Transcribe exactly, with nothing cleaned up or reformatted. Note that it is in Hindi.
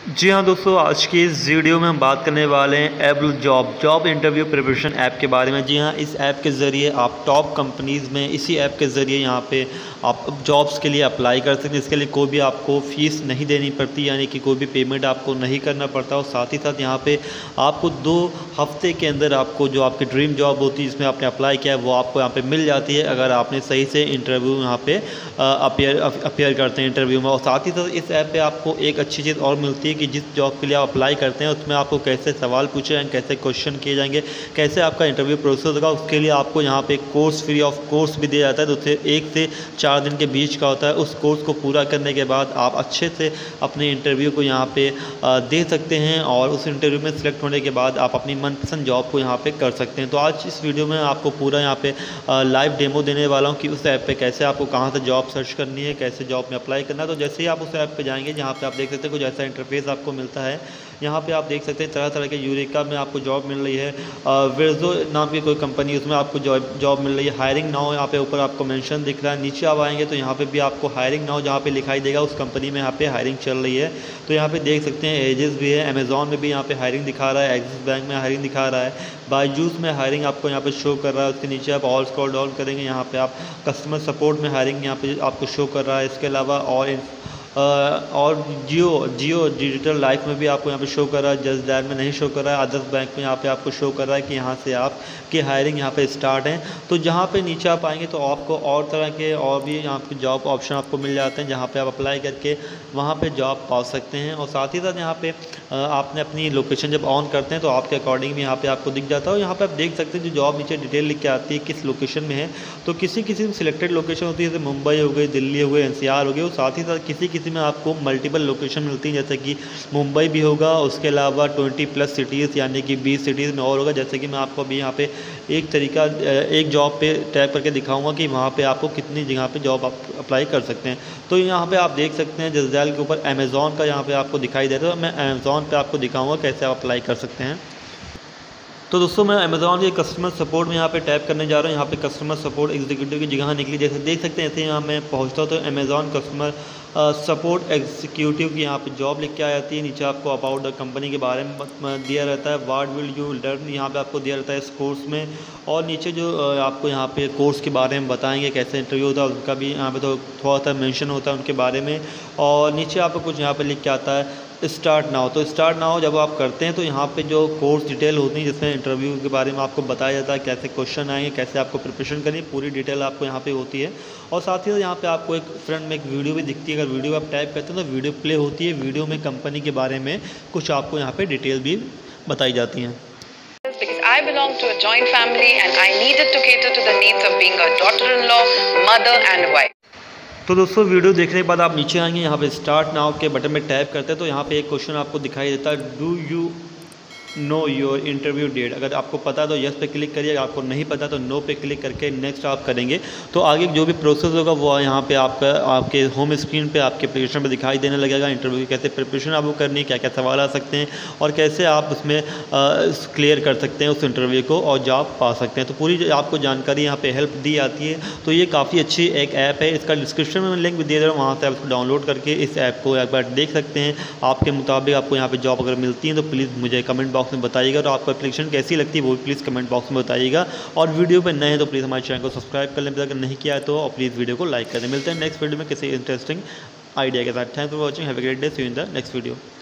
जी हाँ दोस्तों, आज की इस वीडियो में हम बात करने वाले हैं Able job job interview preparation app के बारे में। जी हाँ, इस ऐप के ज़रिए आप टॉप कंपनीज़ में इसी ऐप के ज़रिए यहाँ पे आप जॉब्स के लिए अप्लाई कर सकते हैं। इसके लिए कोई भी आपको फ़ीस नहीं देनी पड़ती, यानी कि कोई भी पेमेंट आपको नहीं करना पड़ता। और साथ ही साथ यहाँ पे आपको दो हफ्ते के अंदर आपको जो आपकी ड्रीम जॉब होती है जिसमें आपने अप्लाई किया है वो आपको यहाँ पे मिल जाती है, अगर आपने सही से इंटरव्यू यहाँ पे अपेयर अपेयर करते हैं इंटरव्यू में। और साथ ही साथ इस ऐप पे आपको एक अच्छी चीज़ और मिलती है कि जिस जॉब के लिए आप अप्लाई करते हैं उसमें आपको कैसे सवाल पूछे जाएंगे, कैसे क्वेश्चन किए जाएंगे, कैसे आपका इंटरव्यू प्रोसेस होगा, उसके लिए आपको यहाँ पे कोर्स फ्री ऑफ कोर्स भी दिया जाता है। तो एक से चार दिन के बीच का होता है। उस कोर्स को पूरा करने के बाद आप अच्छे से अपने इंटरव्यू को यहाँ पे दे सकते हैं और उस इंटरव्यू में सिलेक्ट होने के बाद आप अपनी मनपसंद जॉब को यहाँ पे कर सकते हैं। तो आज इस वीडियो में आपको पूरा यहाँ पे लाइव डेमो देने वाला हूँ कि उस ऐप पे कैसे आपको कहाँ से जॉब सर्च करनी है, कैसे जॉब में अप्लाई करना है। तो जैसे ही आप उस ऐप पे जाएंगे जहाँ पे आप देख सकते हैं कुछ ऐसा इंटरफेस आपको मिलता है। यहाँ पे आप देख सकते हैं तरह तरह के यूरेका में आपको जॉब मिल रही है। वेरजो नाम की कोई कंपनी, उसमें आपको जॉब जॉब मिल रही है। हायरिंग नाउ यहाँ पे ऊपर आपको मेंशन दिख रहा है। नीचे आप आएंगे तो यहाँ पे भी आपको हायरिंग नाउ जहाँ पे लिखाई देगा उस कंपनी में यहाँ पे हायरिंग चल रही है। तो यहाँ पे देख सकते हैं एजेस भी है, अमेजॉन में भी यहाँ पे हायरिंग दिखा रहा है, एक्सिस बैंक में हायरिंग दिखा रहा है, बायजूस में हायरिंग आपको यहाँ पे शो कर रहा है। उसके नीचे आप ऑल स्क्रॉल डाउन करेंगे, यहाँ पे आप कस्टमर सपोर्ट में हायरिंग यहाँ पे आपको शो कर रहा है। इसके अलावा और और जियो जियो डिजिटल लाइफ में भी आपको यहाँ पे शो कर रहा है, जस्ट डायल में नहीं शो कर रहा है। अदर्स बैंक में यहाँ पे आपको शो कर रहा है कि यहाँ से आप की हायरिंग यहाँ पे स्टार्ट है। तो जहाँ पे नीचे आप आएंगे तो आपको और तरह के और भी यहाँ पे जॉब ऑप्शन आपको मिल जाते हैं जहाँ पे आप अप्लाई करके वहाँ पे जॉब पा सकते हैं। और साथ ही साथ यहाँ पे आपने अपनी लोकेशन जब ऑन करते हैं तो आपके अकॉर्डिंग भी यहाँ पे आपको दिख जाता है। और यहाँ पे आप देख सकते हैं जो जॉब नीचे डिटेल लिख के आती है किस लोकेशन में है। तो किसी किसी सिलेक्टेड लोकेशन होती है, जैसे मुंबई हो गई, दिल्ली हो गई, एन सी आर हो गई। और साथ ही साथ किसी किसी में आपको मल्टीपल लोकेशन मिलती है, जैसे कि मुंबई भी होगा, उसके अलावा ट्वेंटी प्लस सिटीज़ यानी कि बीस सिटीज़ में और होगा। जैसे कि मैं आपको अभी यहाँ पे एक तरीका एक जॉब पे टैप करके दिखाऊंगा कि वहाँ पे आपको कितनी जगह पे जॉब आप अप्लाई कर सकते हैं। तो यहाँ पे आप देख सकते हैं जज़ैल के ऊपर अमेज़ॉन का यहाँ पे आपको दिखाई दे रहा है। मैं अमेज़ॉन पे आपको दिखाऊंगा कैसे आप अप्लाई कर सकते हैं। तो दोस्तों मैं अमेज़ॉन के कस्टमर सपोर्ट में यहाँ पे टैप करने जा रहा हूँ। यहाँ पे कस्टमर सपोर्ट एग्जीक्यूटिव की जगह निकली, जैसे देख सकते हैं। ऐसे यहाँ मैं पहुँचता हूँ तो अमेज़ॉन कस्टमर सपोर्ट एग्जीक्यूटिव की यहाँ पे जॉब लिख के आ जाती है। नीचे आपको अबाउट द कंपनी के बारे में दिया रहता है, व्हाट विल यू लर्न यहाँ पे आपको दिया रहता है इस कोर्स में। और नीचे जो आपको यहाँ पे कोर्स के बारे में बताएंगे, कैसे इंटरव्यू होता है उनका भी यहाँ पे तो थोड़ा सा मेंशन होता है उनके बारे में। और नीचे आपको कुछ यहाँ पे लिख के आता है स्टार्ट नाउ। तो स्टार्ट नाउ जब आप करते हैं तो यहाँ पे जो कोर्स डिटेल होती है जिसमें इंटरव्यू के बारे में आपको बताया जाता है, कैसे क्वेश्चन आएंगे, कैसे आपको प्रिपरेशन करनी, पूरी डिटेल आपको यहाँ पे होती है। और साथ ही साथ यहाँ पे आपको एक फ्रंट में एक वीडियो भी दिखती है। अगर वीडियो आप टाइप करते हैं तो वीडियो प्ले होती है। वीडियो में कंपनी के बारे में कुछ आपको यहाँ पे डिटेल भी बताई जाती हैं। Because I belong to a joint family and I needed to cater to the needs of being a daughter-in-law, mother and wife. तो दोस्तों वीडियो देखने के बाद आप नीचे आएंगे, यहाँ पे स्टार्ट नाउ के बटन में टैप करते हैं तो यहाँ पे एक क्वेश्चन आपको दिखाई देता है, do you know your interview date. अगर आपको पता है तो यस पे क्लिक करिए, आपको नहीं पता तो नो पे क्लिक करके नेक्स्ट आप करेंगे। तो आगे जो भी प्रोसेस होगा वो यहाँ पे आपका आपके होम स्क्रीन पे आपके एप्लीकेशन पे दिखाई देने लगेगा। इंटरव्यू की कैसे प्रिपरेशन आपको करनी है, क्या क्या सवाल आ सकते हैं और कैसे आप उसमें क्लियर कर सकते हैं उस इंटरव्यू को और जॉब पा सकते हैं। तो पूरी आपको जानकारी यहाँ पर हेल्प दी जाती है। तो ये काफ़ी अच्छी एक ऐप है। इसका डिस्क्रिप्शन में लिंक भी दे दे रहा हूँ, वहाँ से आप इसको डाउनलोड करके इस ऐप को एक बार देख सकते हैं। आपके मुताबिक आपको यहाँ पर जॉब अगर मिलती है तो प्लीज़ मुझे कमेंट बॉक्स में बताइएगा। तो आपको एप्लीकेशन कैसी लगती है वो प्लीज़ कमेंट बॉक्स में बताइएगा। और वीडियो पर नए हैं तो प्लीज़ हमारे चैनल को सब्सक्राइब कर लें अगर नहीं किया है तो, और प्लीज़ वीडियो को लाइक कर दें। मिलते हैं नेक्स्ट वीडियो में किसी इंटरेस्टिंग आइडिया के साथ। Thanks for watching, have a great day, see you in the next video.